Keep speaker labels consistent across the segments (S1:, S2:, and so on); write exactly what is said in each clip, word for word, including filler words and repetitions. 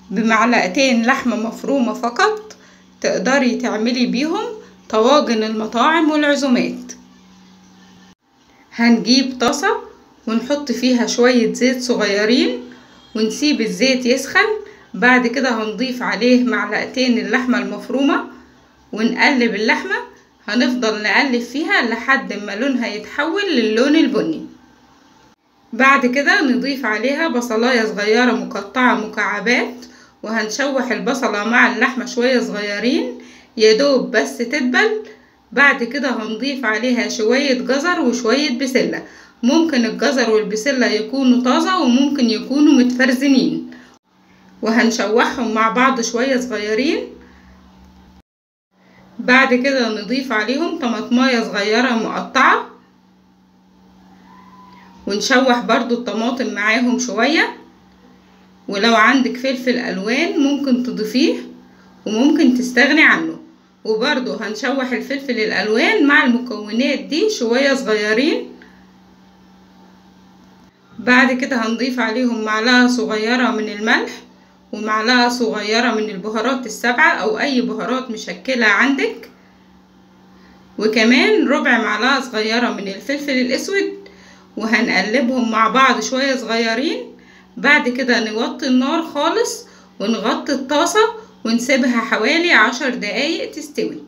S1: بمعلقتين لحمة مفرومة فقط تقدري تعملي بيهم طواجن المطاعم والعزومات. هنجيب طاسة ونحط فيها شوية زيت صغيرين ونسيب الزيت يسخن. بعد كده هنضيف عليه معلقتين اللحمة المفرومة ونقلب اللحمة. هنفضل نقلب فيها لحد ما لونها يتحول للون البني. بعد كده نضيف عليها بصلاية صغيرة مقطعة مكعبات، وهنشوح البصلة مع اللحمة شوية صغيرين يدوب بس تدبل. بعد كده هنضيف عليها شوية جزر وشوية بسلة. ممكن الجزر والبسلة يكونوا طازة وممكن يكونوا متفرزنين، وهنشوحهم مع بعض شوية صغيرين. بعد كده نضيف عليهم طماطماية صغيرة مقطعة ونشوح برضو الطماطم معاهم شوية. ولو عندك فلفل الوان ممكن تضيفيه وممكن تستغني عنه. وبرضو هنشوح الفلفل الالوان مع المكونات دي شوية صغيرين. بعد كده هنضيف عليهم معلقة صغيرة من الملح ومعلقة صغيرة من البهارات السبعة او اي بهارات مشكلة عندك، وكمان ربع معلقة صغيرة من الفلفل الاسود، وهنقلبهم مع بعض شوية صغيرين. بعد كده نوطي النار خالص ونغطي الطاسة ونسيبها حوالي عشر دقايق تستوي.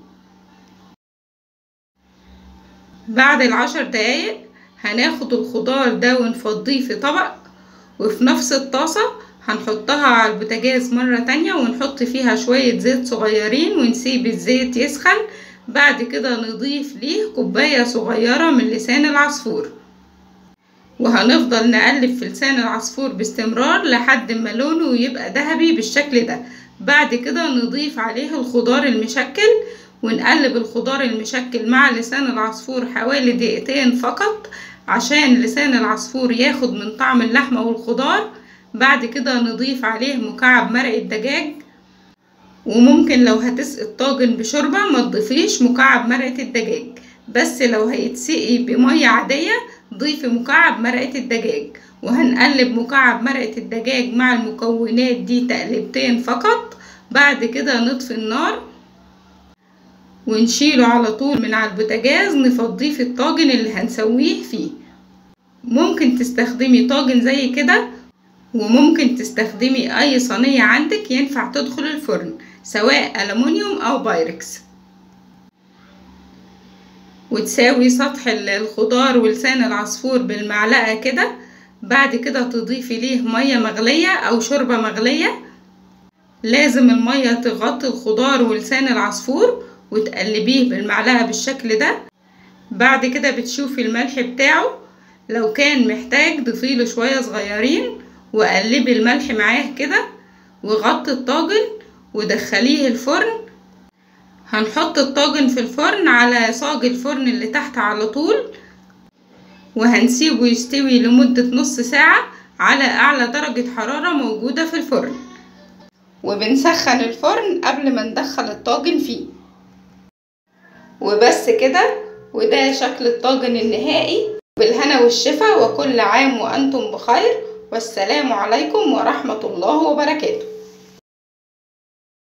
S1: بعد العشر دقايق هناخد الخضار ده ونفضيه في طبق، وفي نفس الطاسة هنحطها على البوتاجاز مرة تانية ونحط فيها شوية زيت صغيرين ونسيب الزيت يسخن. بعد كده نضيف ليه كوباية صغيرة من لسان العصفور، وهنفضل نقلب في لسان العصفور باستمرار لحد ما لونه يبقى ذهبي بالشكل ده. بعد كده نضيف عليه الخضار المشكل ونقلب الخضار المشكل مع لسان العصفور حوالي دقيقتين فقط عشان لسان العصفور ياخد من طعم اللحمة والخضار. بعد كده نضيف عليه مكعب مرق الدجاج، وممكن لو هتسقي الطاجن بشوربة ما تضيفيش مكعب مرقة الدجاج، بس لو هيتسقي بمية عادية ضيفي مكعب مرقة الدجاج. وهنقلب مكعب مرقة الدجاج مع المكونات دي تقلبتين فقط. بعد كده نطفي النار ونشيله على طول من على البوتاجاز نفضيه في الطاجن اللي هنسويه فيه. ممكن تستخدمي طاجن زي كده، وممكن تستخدمي اي صينية عندك ينفع تدخل الفرن سواء ألمونيوم او بايركس، وتساوي سطح الخضار ولسان العصفور بالمعلقة كده. بعد كده تضيفي ليه مية مغلية او شوربة مغلية. لازم المية تغطي الخضار ولسان العصفور وتقلبيه بالمعلقة بالشكل ده. بعد كده بتشوفي الملح بتاعه، لو كان محتاج ضيفيله شوية صغيرين وقلبي الملح معاه كده، وغطي الطاجن ودخليه الفرن. هنحط الطاجن في الفرن على صاج الفرن اللي تحت على طول، وهنسيبه يستوي لمدة نص ساعة على اعلى درجة حرارة موجودة في الفرن. وبنسخن الفرن قبل ما ندخل الطاجن فيه. وبس كده، وده شكل الطاجن النهائي. بالهنا والشفا، وكل عام وانتم بخير، والسلام عليكم ورحمة الله وبركاته.